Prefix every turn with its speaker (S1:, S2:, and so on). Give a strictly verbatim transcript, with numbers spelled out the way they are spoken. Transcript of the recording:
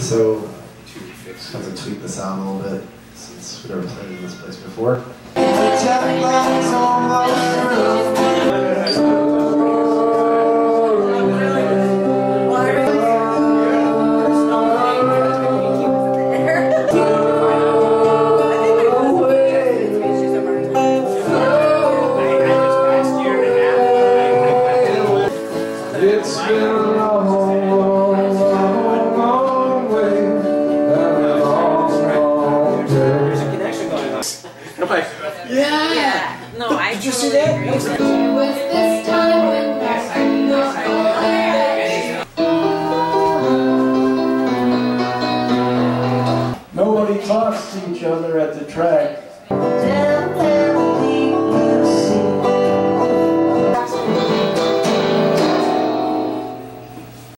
S1: So, kind of tweak the sound a little bit since we've never played in this place before.
S2: It's been a long, long, long way, and a long, long day.
S3: There's a connection going on. Come on. Yeah.
S4: Yeah. No, I.
S3: Did you see that?
S4: It was this time when
S2: Nobody talks to each other at the track.